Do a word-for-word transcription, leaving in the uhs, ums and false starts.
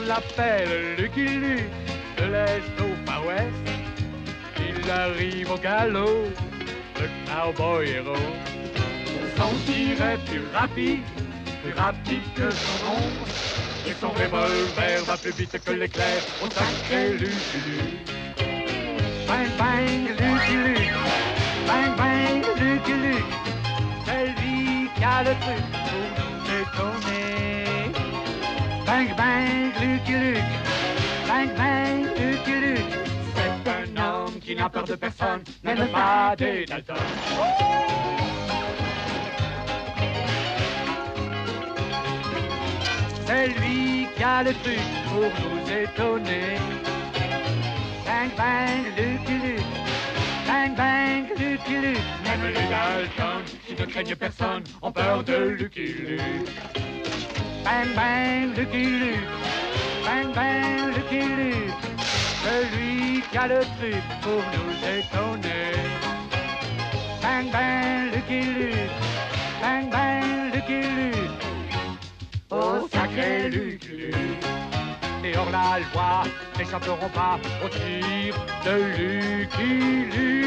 l'appelle Lucky Luke, de l'Est au Far West. Il arrive au galop, le cowboy héros. Son tir est plus rapide, plus rapide que son ombre. Et son revolver va plus vite que l'éclair au sacré Lucky Luke. Bang bang Lucky Luke, bang bang Lucky Luke. C'est lui qui a le truc pour nous étonner. Bang bang Lucky Luke, bang bang Lucky Luke. C'est un homme qui n'a peur de personne, même pas des Dalton. C'est lui qui a le truc pour nous étonner. Bang bang Lucky Luke, bang bang Lucky Luke. Même les Dalton, qui ne craignent personne, ont peur de Lucky Luke. Bang bang Lucky Luke, bang bang Lucky Luke. Celui qui a le truc pour nous étonner. Bang bang Lucky Luke, bang bang Lucky Luke. Oh sacré Lucky Luke. Et hors la loi n'échapperont pas au tir de Lucky Luke.